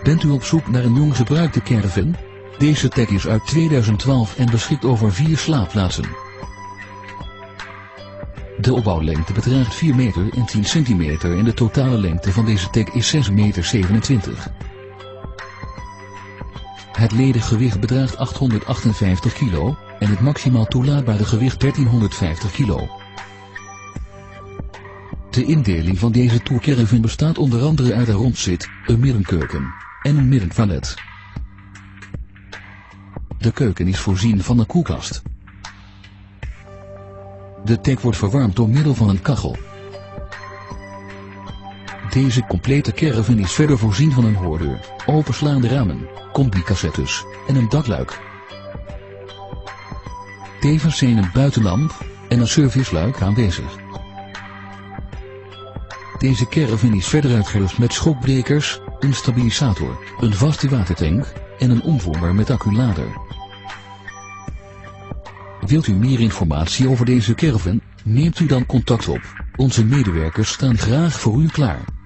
Bent u op zoek naar een jong gebruikte caravan? Deze tech is uit 2012 en beschikt over 4 slaapplaatsen. De opbouwlengte bedraagt 4 meter en 10 centimeter en de totale lengte van deze tech is 6,27 meter. Het ledig gewicht bedraagt 858 kilo en het maximaal toelaatbare gewicht 1350 kilo. De indeling van deze tourcaravan bestaat onder andere uit een rondzit, een middenkeuken en een middentoilet. De keuken is voorzien van een koelkast. De tech wordt verwarmd door middel van een kachel. Deze complete caravan is verder voorzien van een hoordeur, openslaande ramen, combi-cassettes en een dakluik. Tevens zijn een buitenlamp en een serviceluik aanwezig. Deze caravan is verder uitgerust met schokbrekers, een stabilisator, een vaste watertank en een omvormer met acculader. Wilt u meer informatie over deze caravan? Neemt u dan contact op. Onze medewerkers staan graag voor u klaar.